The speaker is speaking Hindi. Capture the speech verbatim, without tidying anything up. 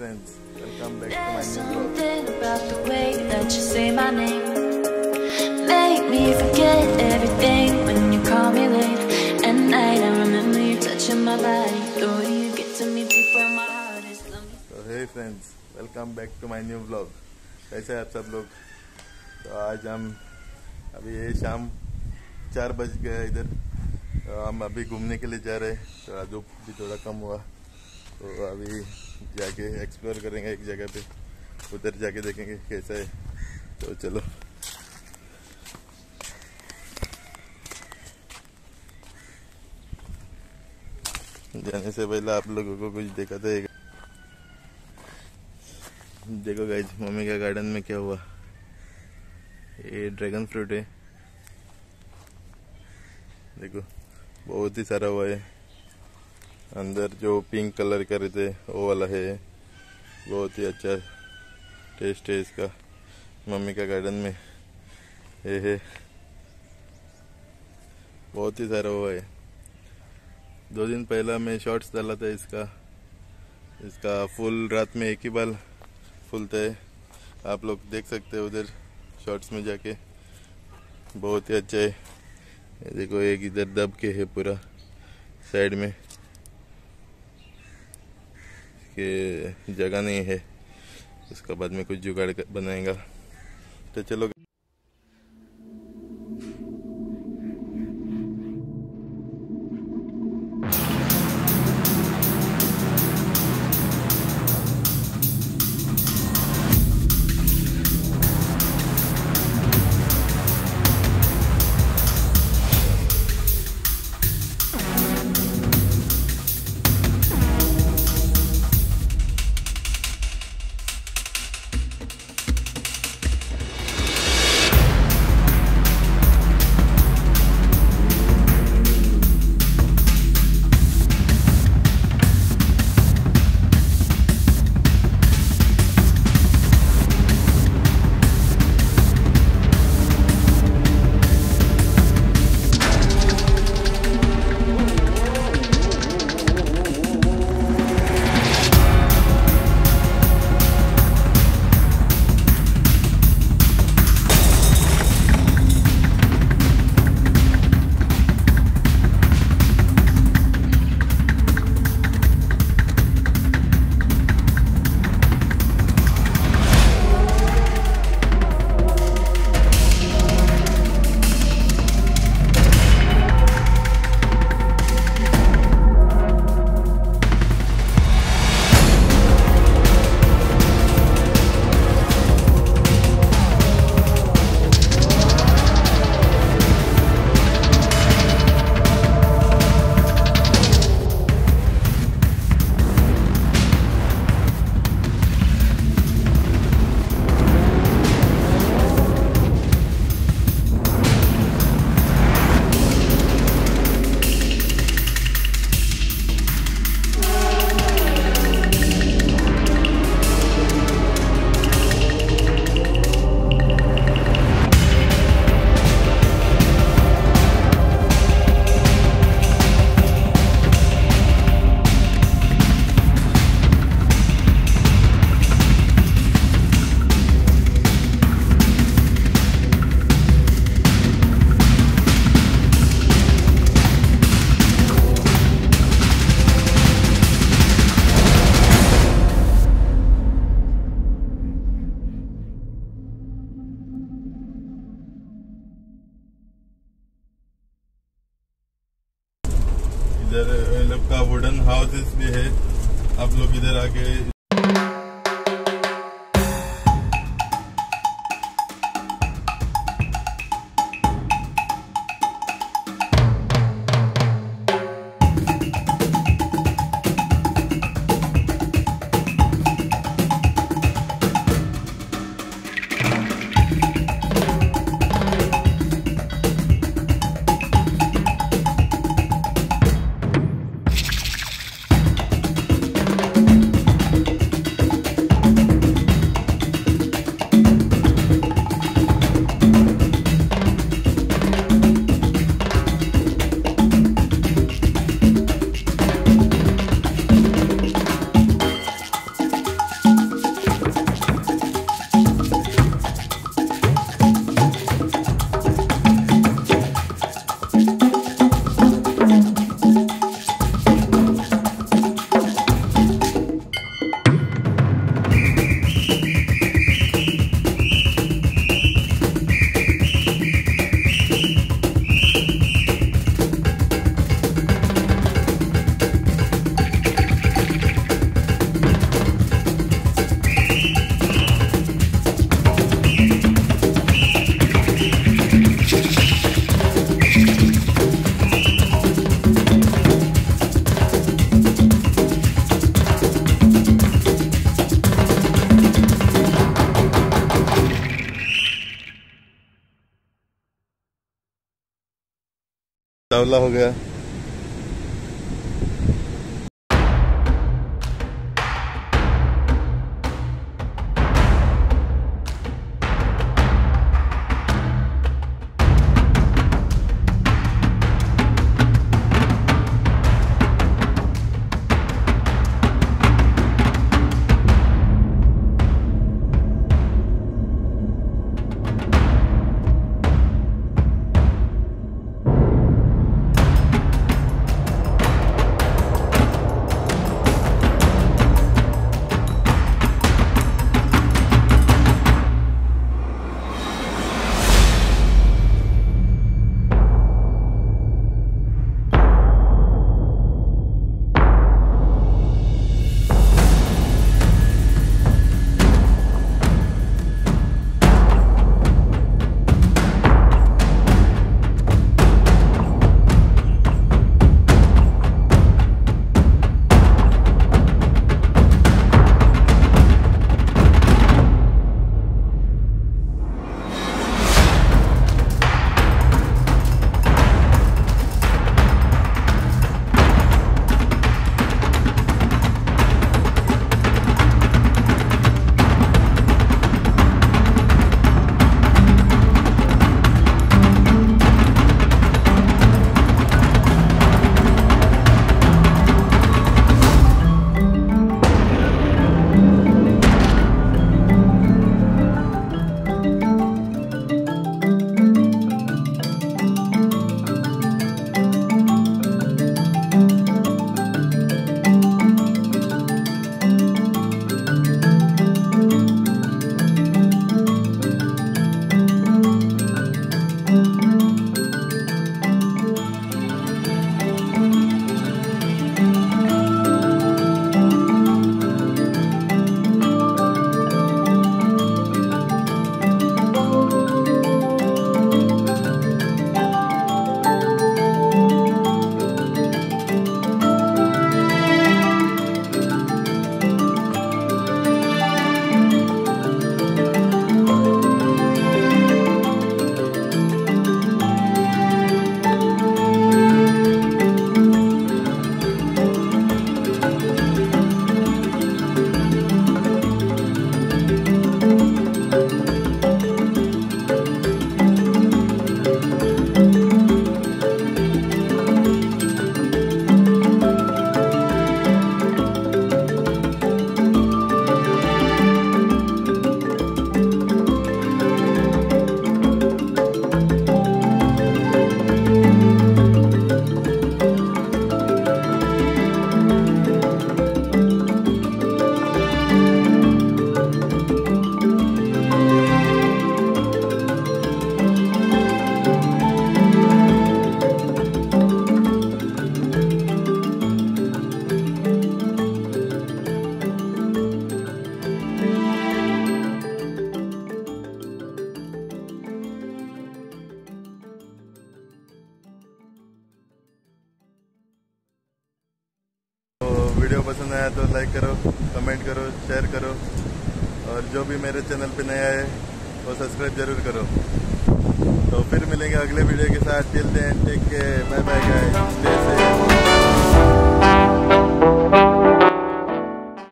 friends, welcome back to my There's new vlog. something about the way that you say my name, make me forget everything when you call me late at night. I remember you touching my body, the way you get to me deep where my heart is. So hey friends, welcome back to my new vlog. कैसे हैं आप सब लोग? तो आज हम अभी ये शाम चार बज गए इधर, तो हम अभी घूमने के लिए जा रहे हैं। तो धूप भी थोड़ा कम हुआ, तो अभी जाके एक्सप्लोर करेंगे एक जगह पे, उधर जाके देखेंगे कैसा है। तो चलो। जाने से पहले आप लोगों को कुछ देखा था। देखो गाइस, मम्मी का गार्डन में क्या हुआ। ये ड्रैगन फ्रूट है, देखो बहुत ही सारा हुआ है। अंदर जो पिंक कलर का रहते वो वाला है, बहुत ही अच्छा टेस्ट है इसका। मम्मी का गार्डन में ये है, बहुत ही सारा हुआ है। दो दिन पहला मैं शॉर्ट्स डाला था इसका। इसका फूल रात में एक ही बार फूलता है, आप लोग देख सकते हो उधर शॉर्ट्स में जाके। बहुत ही अच्छा है। ये देखो एक इधर दब के है पूरा साइड में, कि जगह नहीं है, उसका बाद में कुछ जुगाड़ बनाएगा। तो चलो। इधर इन लोग का वुडन हाउसेस भी है, आप लोग इधर आके सांवला हो गया। वीडियो पसंद आया तो लाइक करो, कमेंट करो, शेयर करो और जो भी मेरे चैनल पे नया है वो सब्सक्राइब जरूर करो। तो फिर मिलेंगे अगले वीडियो के साथ। Till then take care, bye bye guys, stay safe.